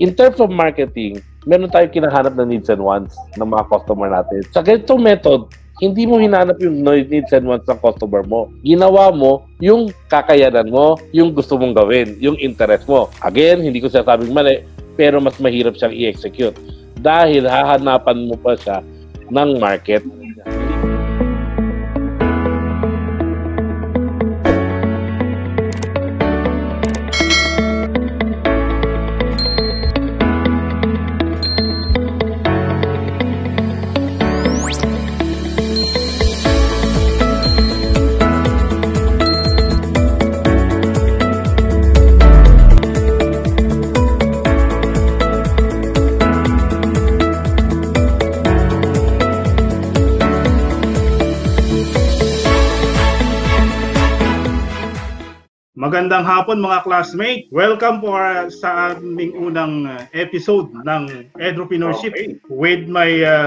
in terms of marketing, meron tayong kinahanap na needs and wants ng mga customer natin. Sa ganitong method, hindi mo hinanap yung needs and wants ng customer mo. Ginawa mo yung kakayanan mo, yung gusto mong gawin, yung interest mo. Again, hindi ko sinasabing mali, pero mas mahirap siyang i-execute dahil hahanapan mo pa siya ng market. Magandang hapon mga classmates. Welcome po sa aming unang episode ng Edupreneurship with my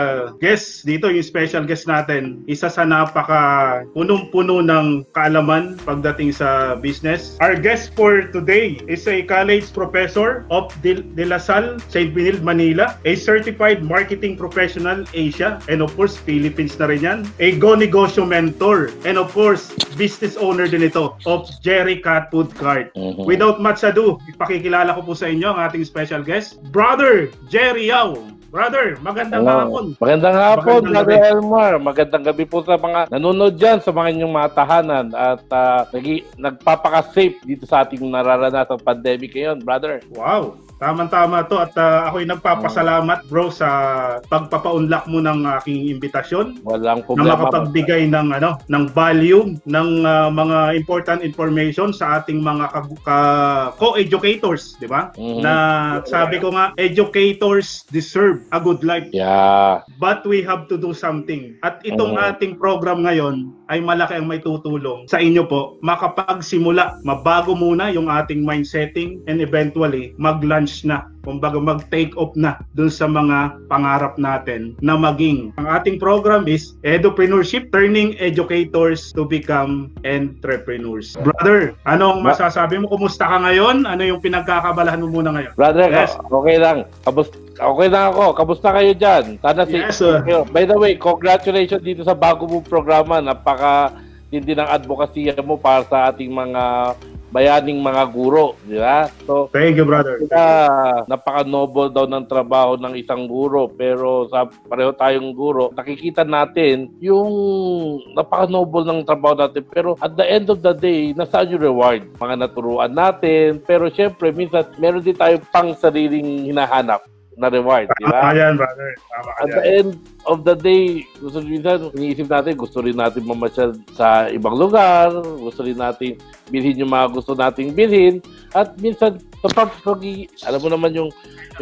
guest dito, yung special guest natin. Isa sa napaka punong-puno ng kaalaman pagdating sa business. Our guest for today is a college professor of De La Salle, St. Benilde, Manila, a certified marketing professional Asia, and of course Philippines na rin yan, a Negosyo mentor, and of course business owner din ito of Jerry Cat Food Cart. Without much ado, ipakikilala ko po sa inyo ang ating special guest, Brother Jerry Yao. Brother, magandang hapon. Magandang hapon, Brother Elmar. Magandang gabi po sa mga nanonood dyan, sa mga inyong mga tahanan at nagpapaka-safe dito sa ating nararanasang pandemic ngayon, brother. Wow. Tama-tama to at ako'y nagpapasalamat bro sa pagpapaunlak mo ng aking imbitasyon. Walang problema. Na makapagbigay ng value ng mga important information sa ating mga co-educators, di ba? Na sabi ko nga, educators deserve a good life. Yeah. But we have to do something. At itong ating program ngayon ay malaki ang may tutulong sa inyo po makapagsimula, mabago muna yung ating mindsetting and eventually mag-launch na, kumbaga mag-take off na dun sa mga pangarap natin na maging. Ang ating program is Edupreneurship, turning educators to become entrepreneurs. Brother, anong masasabi mo? Kumusta ka ngayon? Ano yung pinagkakabalahan mo muna ngayon? Brother, yes. Okay lang. Okay lang ako. Kamusta kayo dyan? Yes, by the way, congratulations dito sa bago mong programa. Napaka-tindi ng advocacy mo para sa ating mga bayaning mga guro, di ba? So, thank you, brother. Napaka-noble daw ng trabaho ng isang guro, pero sa pareho tayong guro, nakikita natin yung napaka-noble ng trabaho natin, pero at the end of the day, nasaan yung reward? Mga naturuan natin, pero syempre, minsan, meron din tayong pang sariling hinahanap na reward, di ba? Ayan, brother. At the end of the day, iniisip natin, gusto rin natin mamasyal sa ibang lugar, gusto rin natin bilhin yung mga gusto nating bilhin, at minsan, alam mo naman yung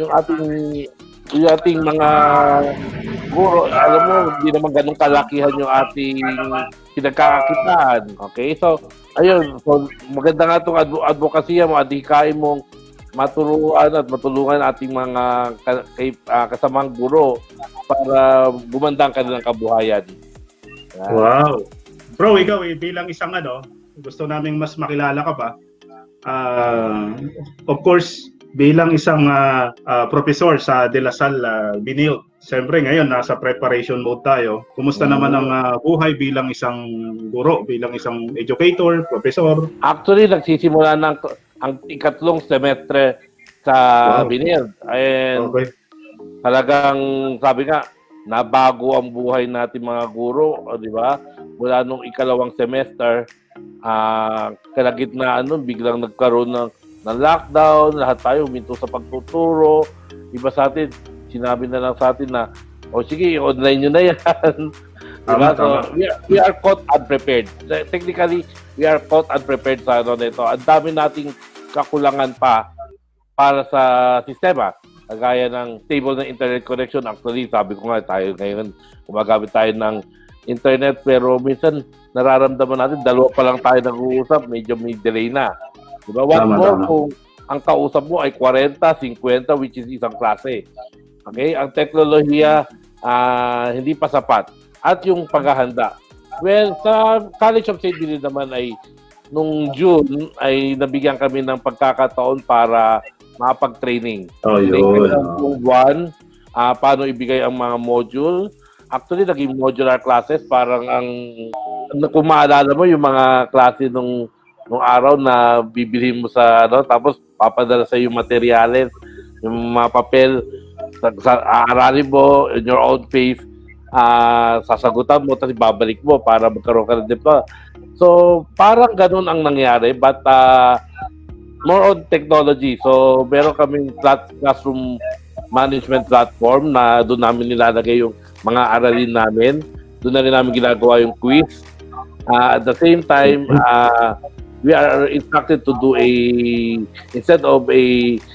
ating mga guro, alam mo, hindi naman ganun kalakihan yung ating pinagkakakitaan. Okay? So, ayun, so, maganda nga itong advokasya mo, adhikain mong maturuan at matulungan ating mga kasamang guro para gumanda ang kanilang kabuhayan. Yeah. Wow. Bro, ikaw bilang isang gusto naming mas makilala ka pa. Of course, bilang isang professor sa De La Salle, Benilde. Siyempre ngayon nasa preparation mode tayo. Kumusta naman ang buhay bilang isang guro, bilang isang educator, professor? Actually, nagsisimula ang ikatlong semestre sa Benilde. And talagang sabi nga, nabago ang buhay natin mga guro, di ba? Mula nung ikalawang semester, kalagitnaan nun, biglang nagkaroon ng lockdown, lahat tayo huminto sa pagtuturo. Iba sa atin, sinabi na lang sa atin na, sige, online nyo na yan. Diba? So, we are caught unprepared. Technically, we are caught unprepared sa nito. Ang dami nating kakulangan pa para sa sistema. Kagaya ng stable na internet connection. Actually, sabi ko nga, tayo ngayon, gumagamit tayo ng internet, pero minsan nararamdaman natin, dalawa pa lang tayo nag-uusap, medyo may delay na. Diba? What more kung ang kausap mo ay 40, 50, which is isang klase. Okay? Ang teknolohiya, hindi pa sapat. At yung paghahanda. Well, sa College of St. Benilde naman ay nung June ay nabigyan kami ng pagkakataon para makapag-training. Oh, yun. One, paano ibigay ang mga module. Actually, naging modular classes. Parang kung maalala mo, yung mga klase nung araw na bibilhin mo sa, tapos papadala sa yung materyales, yung mga papel, aaralin mo, in your own pace, sasagutan mo, tapos babalik mo para magkaroon ka ng diploma. So, parang ganun ang nangyari, but more on technology. So, meron kaming classroom management platform na doon namin nilalagay yung mga aralin namin. Doon na rin namin ginagawa yung quiz. At the same time, we are instructed to do instead of a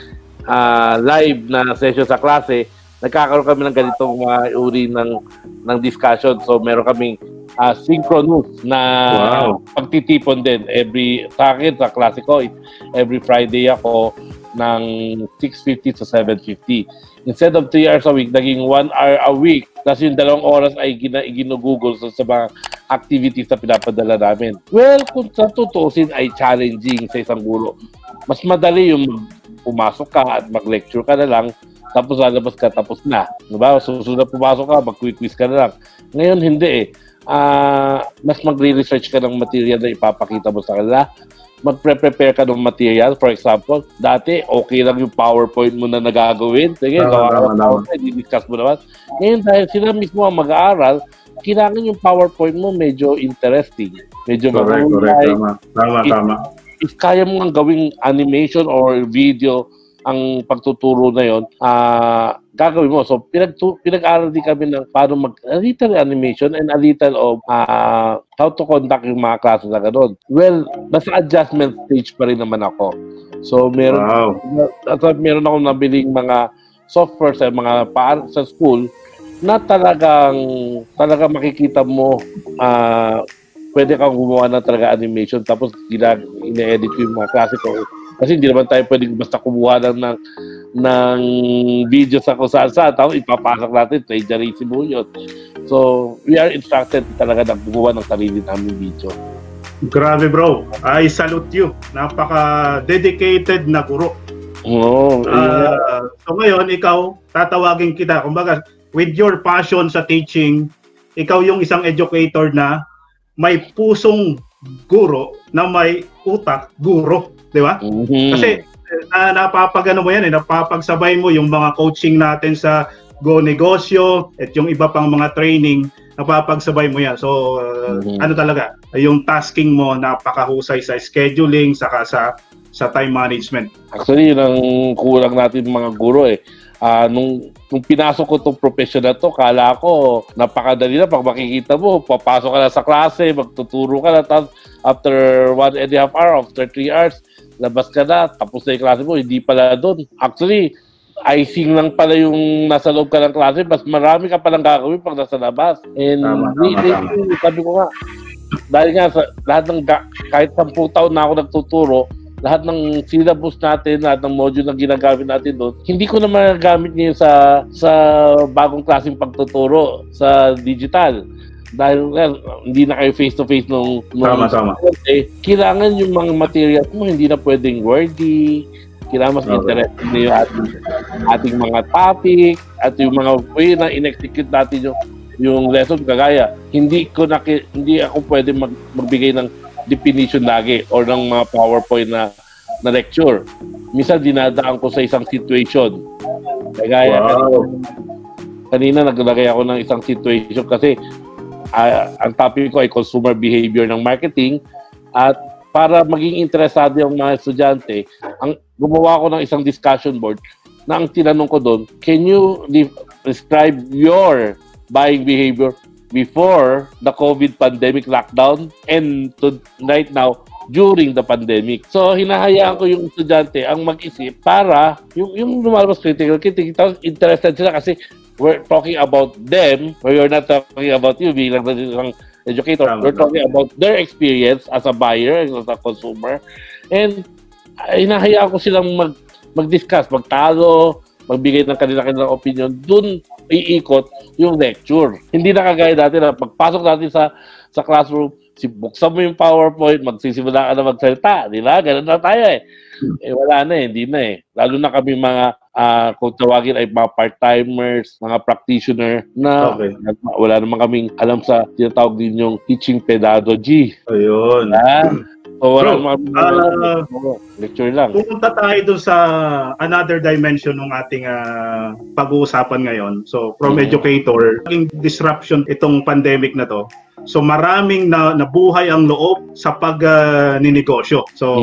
live na session sa klase, nagkakaroon kami ng ganitong mga uri ng discussion. So, meron kaming synchronous na pagtitipon din. Sa akin, sa klase ko, every Friday ako ng 6:50 to 7:50. Instead of 3 hours a week, naging 1 hour a week. Tapos yung 2 oras ay ginugugol sa mga activities na pinapadala namin. Well, kung sa tutusin ay challenging sa isang guro. Mas madali yung pumasok ka at mag-lecture ka na lang, tapos lalabas ka, tapos na. Diba? Susunod pumasok ka, mag-quiz ka na lang. Ngayon, hindi eh. Mas magre-research ka ng material na ipapakita mo sa kanila. Magpre-prepare ka ng material. For example, dati, okay lang yung PowerPoint mo na nagagawin. Sige, gawa ka ng PowerPoint, i-discuss mo naman. Ngayon, dahil sila mismo ang mag-aaral, kailangan yung PowerPoint mo medyo interesting. Medyo correct. Tama. If kaya mo ang gawing animation or video ang pagtuturo na yon, gagawin mo. So, pinag-aral din kami ng paano a little animation and a little of how to conduct yung mga klase na gano'n. Well, nasa adjustment stage pa rin naman ako. So, meron akong nabiling mga software sa mga sa school na talagang makikita mo pwede kang gumawa ng talaga animation tapos ina-edit ko yung mga klase ko. Kasi hindi naman tayo pwedeng basta kumuha ng video sa kung saan-saan, tapos ipapasok natin, plagiarism mo yun. So, we are instructed talaga na gumawa ng sarili namin video. Grabe bro, I salute you. Napaka-dedicated na guro. So ngayon, ikaw, tatawagin kita, kumbaga, with your passion sa teaching, ikaw yung isang educator na may pusong guro na may utak guro. Di ba? Mm-hmm. Kasi napapagano mo yan napapagsabay mo yung mga coaching natin sa Go Negosyo at yung iba pang mga training, napapagsabay mo yan. So, ano talaga, yung tasking mo napakahusay sa scheduling, saka sa time management. Actually, yun ang kulang natin mga guro eh. Nung pinasok ko itong profession na to, kala ko napakadali na. Pag makikita mo, papasok ka na sa klase, magtuturo ka na, tapos after 1.5 hour, after 3 hours, labas ka na, tapos na yung klase mo, hindi pala doon. Actually, icing lang pala yung nasa loob ka ng klase, mas marami ka palang gagawin pag nasa labas. And sabi ko nga, dahil nga sa lahat ng kahit 10 taon na ako nagtuturo, lahat ng syllabus natin, lahat ng module na ginagamit natin doon, hindi ko na magagamit ngayon sa bagong klaseng pagtuturo sa digital. Dahil hindi na kayo face-to-face nung tama. Kailangan yung mga materials mo, hindi na pwedeng wordy. Kailangan mas interesting na yung ating mga topic at yung mga way na in-execute natin yung lesson. Kagaya, hindi ako pwede magbigay ng definition lagi or ng mga PowerPoint na lecture. Minsan dinadaan ko sa isang situation. Kagaya, kanina naglagay ako ng isang situation kasi ang topic ko ay consumer behavior ng marketing, at para maging interesado yung mga estudyante, gumawa ko ng isang discussion board na ang tinanong ko doon, can you describe your buying behavior before the COVID pandemic lockdown and to right now during the pandemic? So, hinahayaan ko yung estudyante ang mag-isip para yung lumalabas critical thinking, interested sila kasi we're talking about them, we're not talking about you bilang isang educator. We're talking about their experience as a buyer, as a consumer. And hinahayaan ko silang mag-discuss, magtalo, magbigay ng kanilang opinion. Doon iikot yung lecture. Hindi na kagaya dati na pagpasok natin sa classroom, buksan mo yung PowerPoint, magsisimula ka na magsalita, di ba? Ganun na tayo eh. Wala na eh, hindi na eh. Lalo na kami mga, kung tawagin ay mga part-timers, mga practitioner na wala naman kaming alam sa tinatawag din yung teaching pedagogy. Ayun. So, wala lecture lang. Pupunta tayo doon sa another dimension ng ating pag-uusapan ngayon. So, from educator, naging disruption itong pandemic na to. So, maraming nabuhay ang loob sa pag-ninegosyo. So,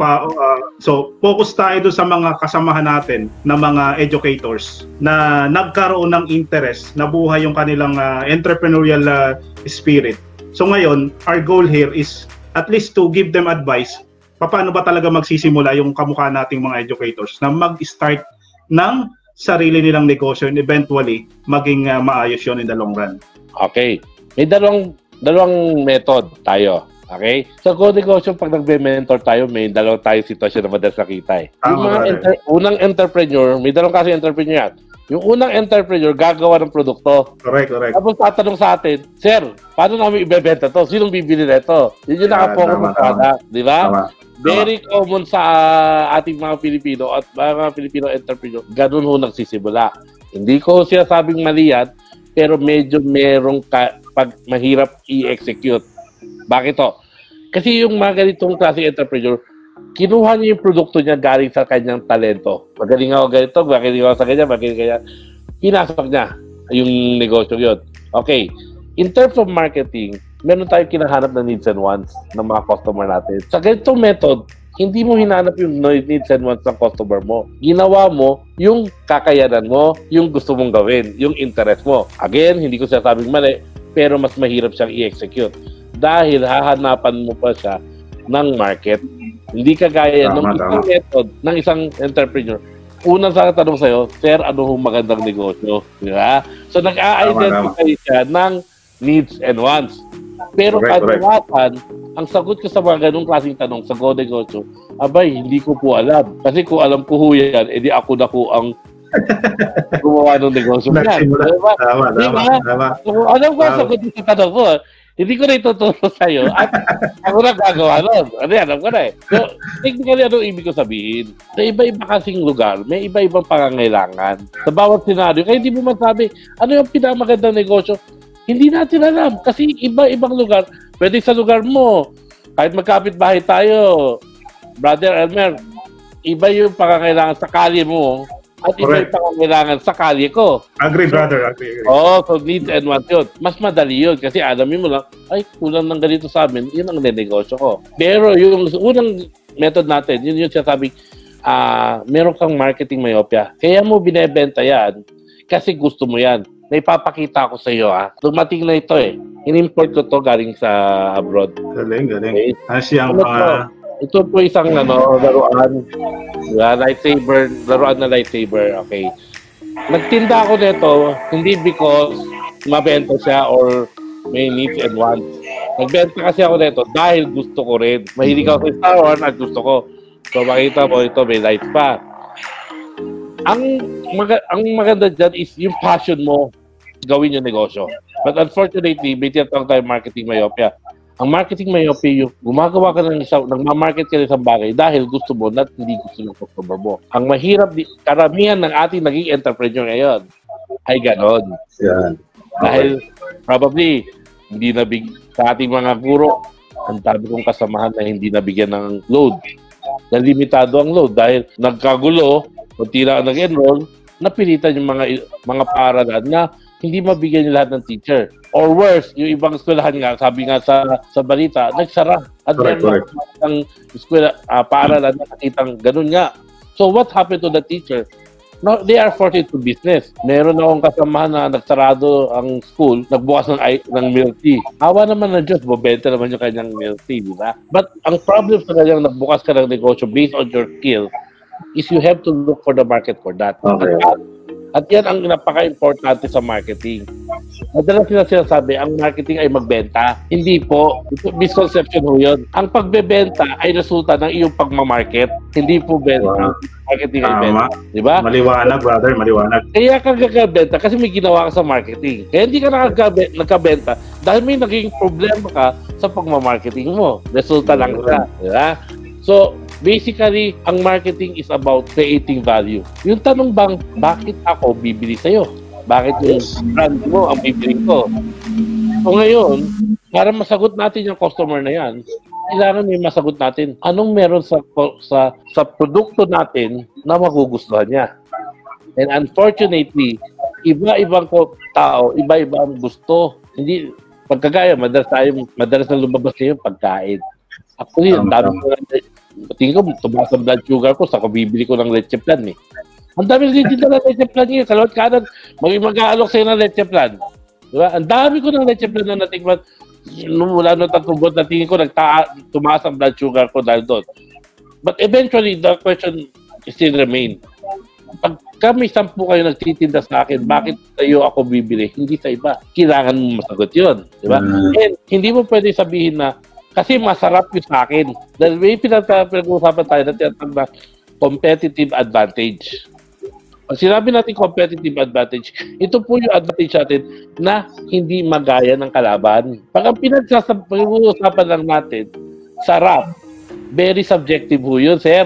so, focus tayo doon sa mga kasamahan natin na mga educators na nagkaroon ng interest, nabuhay yung kanilang entrepreneurial spirit. So, ngayon, our goal here is at least to give them advice, paano ba talaga magsisimula yung kamukha nating mga educators na mag-start ng sarili nilang negosyo and eventually maging maayos yun in the long run. Okay. May dalawang method tayo. Okay? Sa Negosyo, pag nagbe-mentor tayo, may dalawang tayo sitwasyon na madalas nakita eh. Yung mga unang entrepreneur, may dalawang kasi entrepreneur yan. Yung unang entrepreneur, gagawa ng produkto. Correct. Tapos tatanong sa atin, Sir, paano namin ibebenta to? Sinong bibili nito? Yun yung nakapokus sa product. Di ba? Very common sa ating mga Pilipino at mga Pilipino entrepreneur. Ganun ho nagsisimula. Hindi ko sinasabing mali yan, pero medyo merong pag mahirap i-execute. Bakit to? Kasi yung mga ganitong klase entrepreneur, kinuha niya yung produkto niya galing sa kanyang talento. Magaling ako ganito, magaling ako sa kanya, magaling kanya. Pinasok niya yung negosyo yun. Okay. In terms of marketing, meron tayong kinahanap na needs and wants ng mga customer natin. Sa ganitong method, hindi mo hinanap yung needs and wants ng customer mo. Ginawa mo yung kakayanan mo, yung gusto mong gawin, yung interest mo. Again, hindi ko sinasabing mali, pero mas mahirap siyang i-execute. Dahil hahanapan mo pa siya ng market. Hindi kagaya ng isang method ng isang entrepreneur. Unang sa tanong sa'yo, Sir, ano hong magandang negosyo? Diba? So, nag-a-identify siya ng needs and wants. Pero kadalasan, ang sagot ko sa mga ganung klaseng tanong sa Negosyo, abay, hindi ko po alam. Kasi kung alam ko ho yan, edi ako na po ang gumawa ng negosyo yan. Tama. So, alam ko ang sagot sa tanong ko. Hindi ko na ituturo sa'yo at ako na gagawa nun. Alam ko na eh. So, technically, anong ibig ko sabihin? Sa iba-iba kasing lugar, may iba-ibang pangangailangan. Sa bawat senaryo, kaya hindi mo masabi, ano yung pinamagandang negosyo? Hindi natin alam. Kasi iba-ibang lugar, pwede sa lugar mo. Kahit magkapit-bahay tayo, Brother Elmer, iba yung pangangailangan sa kalye mo. At iba yung pangangailangan sa kalye ko. Agree, brother. Agree. So needs and wants yun. Mas madali yun kasi alamin mo lang, ay, kulang ng ganito sa amin, yun ang negosyo ko. Pero yung unang method natin, yun siya sabi, meron kang marketing myopia. Kaya mo binebenta yan kasi gusto mo yan. May papakita ko sa iyo, Dumating na ito eh. In-import ko to galing sa abroad. Galing. Okay. Asyang ito po isang laruan. Lightsaber, laruan na lightsaber. Okay. Nagtinda ako nito hindi because mabenta siya or may needs and wants. Nagbenta kasi ako nito dahil gusto ko rin. Mahilig ako sa Star Wars at gusto ko. So makita mo ito, may lights pa. Ang maganda dyan is yung passion mo gawin yung negosyo. But unfortunately, may tinatawag tayo marketing myopia. Ang marketing myopia, yung gumagawa ka ng nagmamarket ka ng isang bagay dahil gusto mo at hindi gusto ng customer mo. Ang mahirap, karamihan ng ating naging entrepreneur ngayon ay ganon. Yeah. Dahil probably, hindi sa ating mga guro, ang dami kong kasamahan na hindi nabigyan ng load. Nalimitado ang load dahil nagkagulo, kunti lang nag-enroll, napilitan yung mga paaralan na hindi mabigyan yung lahat ng teacher. Or worse, yung ibang eskwelahan nga, sabi nga sa balita, nagsara. At meron ng eskwela, paaralan na nakitang ganun nga. So what happened to the teacher? No, they are forced into business. Meron akong kasamahan na nagsarado ang school, nagbukas ng milk tea. Awa naman ng Diyos, bobenta naman yung kanyang milk tea, di ba? But ang problem sa kanyang nagbukas ka ng negosyo based on your skill is you have to look for the market for that. Okay. At yan ang napaka-importante sa marketing. Madalas sinasabi, ang marketing ay magbenta. Hindi po. Misconception ho yun. Ang pagbebenta ay resulta ng iyong pagmamarket. Hindi po benta. Marketing ay benta. Diba? Maliwanag, brother. Maliwanag. Kaya ka gagabenta kasi may ginawa ka sa marketing. Kaya hindi ka nagkabenta dahil may naging problema ka sa pagmamarketing mo. Resulta lang siya. Diba? So, basically, ang marketing is about creating value. Yung tanong bang, bakit ako bibili sa'yo? Bakit yung brand mo ang bibili ko? So ngayon, para masagot natin yung customer na yan, kailangan may masagot natin anong meron sa produkto natin na magugustuhan niya. And unfortunately, iba-ibang tao, iba-iba ang gusto. Hindi, pagkagaya, madalas na lumabas na yung pagkain. Actually, ang dami ko lang, tingin ko, tumaas ang blood sugar ko, saka bibili ko ng leche plan eh. Ang dami nagtitinda ng leche plan niya, kalawat kanan, mag-aalok sa'yo ng leche plan. Diba? Ang dami ko ng leche plan na natikman. Mula noong 3 buwan na tingin ko, tumaas ang blood sugar ko dahil doon. But eventually, the question still remain. Pagka may 10 kayo nagtitinda sa akin, bakit tayo ako bibili? Hindi sa iba. Kailangan mo masagot yun. Diba? And hindi mo pwede sabihin na, kasi masarap yung sa akin. Dahil may pinag-uusapan tayo na tinatawag na competitive advantage. Pag sinabi natin competitive advantage, ito po yung advantage natin na hindi magaya ng kalaban. Pag ang pinag-uusapan lang natin, sarap. Very subjective po yun, sir.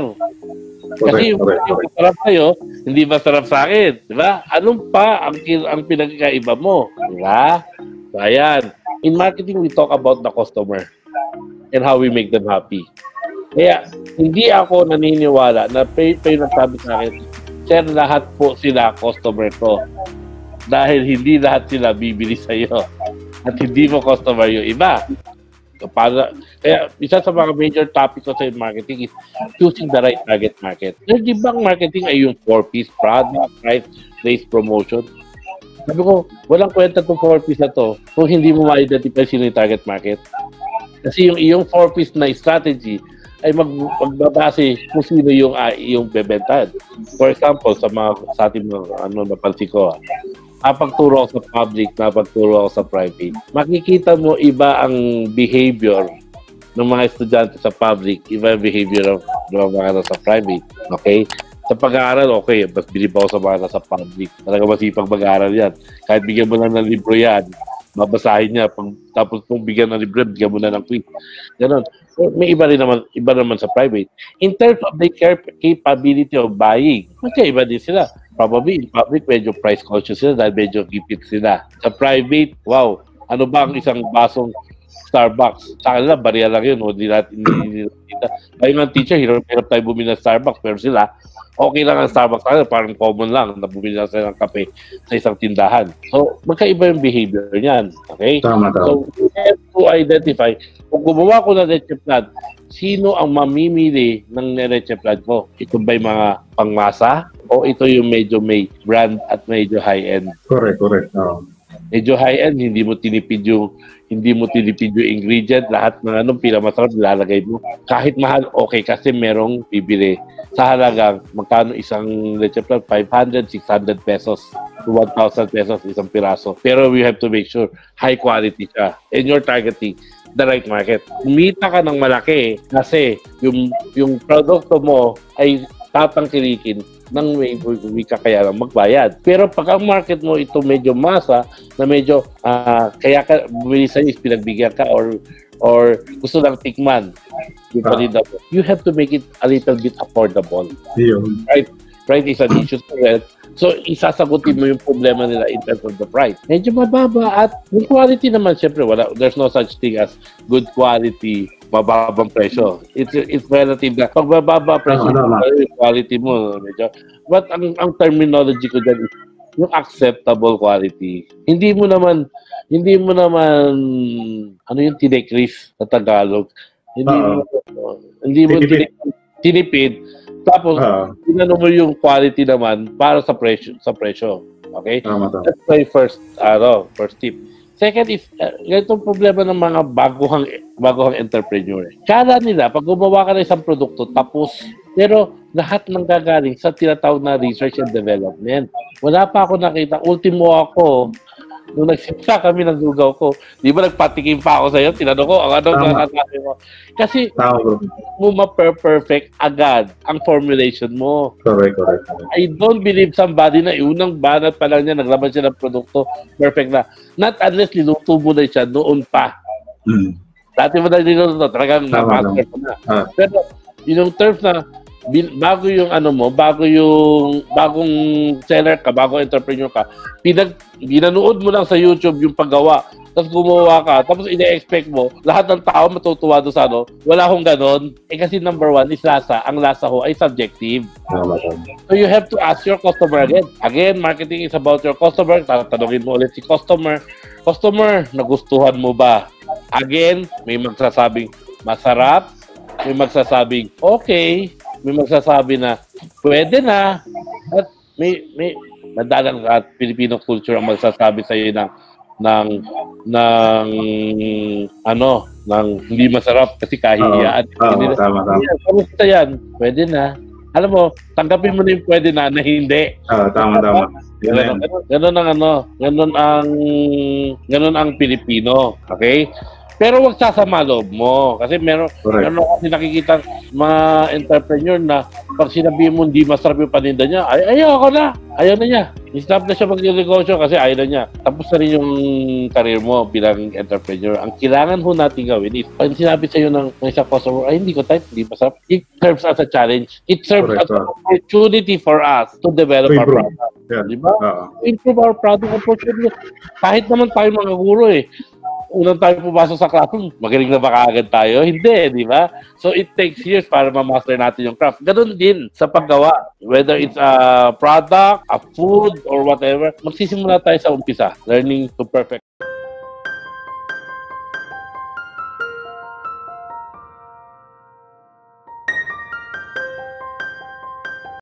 Kasi yung masarap sa'yo, hindi masarap sa akin. Diba? Anong pa ang pinagkaiba mo? Diba? So, ayan. In marketing, we talk about the customer and how we make them happy. Kaya, hindi ako naniniwala na yung nagsabi sa akin, sir, lahat po sila customer ko. Dahil hindi lahat sila bibili sa iyo. At hindi mo customer yung iba. So, kaya isa sa mga major topic ko sa marketing is choosing the right target market. Di bang marketing ay yung 4Ps, product, price, place, promotion? Sabi ko, walang kwenta itong 4Ps na to kung hindi mo ma-identify sino yung target market. Kasi yung iyong 4Ps na strategy ay magbabase kung sino yung bebentahan. For example, sa ating mga napansin ko, napagturo ako sa public, napagturo ako sa private. Makikita mo iba ang behavior ng mga estudyante sa public, iba ang behavior ng mga sa private. Okay? Sa pag-aaral, okay, mas bilib ako sa mga sa public. Talaga masipag mag-aaral yan. Kahit bigyan mo lang ng libro yan, babasahin niya. Tapos kung bigyan ng libro, bigyan mo na ng quiz. Ganon. May iba naman sa private. In terms of the capability of buying, magkaiba din sila. Probably in public, medyo price conscious sila dahil medyo gipit sila. Sa private, wow, ano ba ang isang basong Starbucks? Sa kanila, bariya lang yun. Hindi natin kita. Ayun ang teacher, hirap tayo bumili ng Starbucks. Pero sila, okay lang ang Starbucks sa kanila. Parang common lang na bumili lang sila ng kape sa isang tindahan. So, magkaiba yung behavior niyan. Okay? Tama. So, we have to identify, kung gumawa ko ng leche plan, sino ang mamimili ng leche plan ko? Ito ba'y mga pangmasa? O ito yung medyo may brand at medyo high-end? Correct. Medyo high-end, hindi mo tinipid yung ingredient, lahat ng pinakamasarap nilalagay mo. Kahit mahal, okay, kasi merong bibili. Sa halagang, magkano isang leche plan? 500, 600 pesos to 1,000 pesos isang piraso. Pero we have to make sure high quality siya. And you're targeting the right market. Kumita ka ng malaki kasi yung produkto mo ay tatangkilikin ng may kaya lang magbayad. Pero pag ang market mo ito medyo masa, na medyo kaya ka bumili sa'yo is pinagbigyan ka or gusto lang tikman, you have to make it a little bit affordable. Right is an issue. So, isasagutin mo yung problema nila in terms of the price. Medyo mababa at yung quality naman, syempre, there's no such thing as good quality, mababang presyo. It's relative na. Pag mababa presyo, yung quality mo, medyo. But ang terminology ko dyan is yung acceptable quality. Hindi mo naman, ano yung tinekris sa Tagalog? Hindi mo tinipid. Tapos, tinanong mo yung quality naman para sa presyo. Okay? That's my first tip. Second is, itong problema ng mga baguhang entrepreneur. Kala nila, pag gumawa ka ng isang produkto, tapos, pero lahat ng gagaling sa tinatawag na research and development. Wala pa ako nakita. Ultimo ako, nung nagsimula kami ng lugaw ko, di ba nagpatikim pa ako sa'yo? Tinanong ko, anong gagawin mo? Kasi, mo ma-perfect agad ang formulation mo. Correct. I don't believe somebody na unang banat pa lang niya, naglaban siya ng produkto, perfect na. Not unless niluto mo na siya noon pa. Dati mo na niluto, talagang master ko na. Pero yung terms na bago yung bagong seller ka, bagong entrepreneur ka, binanood mo lang sa YouTube yung paggawa, tapos gumawa ka, tapos ina-expect mo, lahat ng tao matutuwa doon sa wala akong ganon. Kasi number one is lasa. Ang lasa ho ay subjective. So you have to ask your customer again. Again, marketing is about your customer. Tatanungin mo ulit si customer, nagustuhan mo ba? Again, may magsasabing masarap, may magsasabing okay, may magsasabi na pwede na, at may madalang at Filipino culture ang magsasabi sa iyo ng hindi masarap kasi kahiyaan. Tama. Kamusta yan? Pwede na. Alam mo, tanggapin mo na yung pwede na hindi. Tama. Ganun ang Pilipino. Okay? Pero wag sasama loob mo. Kasi meron kasi nakikita mga entrepreneur na pag sinabi mo hindi masarap yung paninda niya, ayaw na niya. I-stop na siya mag-negosyo kasi ayaw na niya. Tapos na rin yung career mo bilang entrepreneur. Ang kailangan ho natin gawin is, pag sinabi sa'yo ng isang customer, hindi ko type, hindi masarap. It serves as a challenge. It serves as an opportunity for us to develop our product. Yeah. Diba? Improve our product opportunity. Kahit naman tayo mga guro unang tayo pumasok sa classroom, magaling na ba kaagad tayo? Hindi, di ba? So it takes years para ma-master natin yung craft. Ganun din sa paggawa. Whether it's a product, a food, or whatever, magsisimula tayo sa umpisa. Learning to perfect.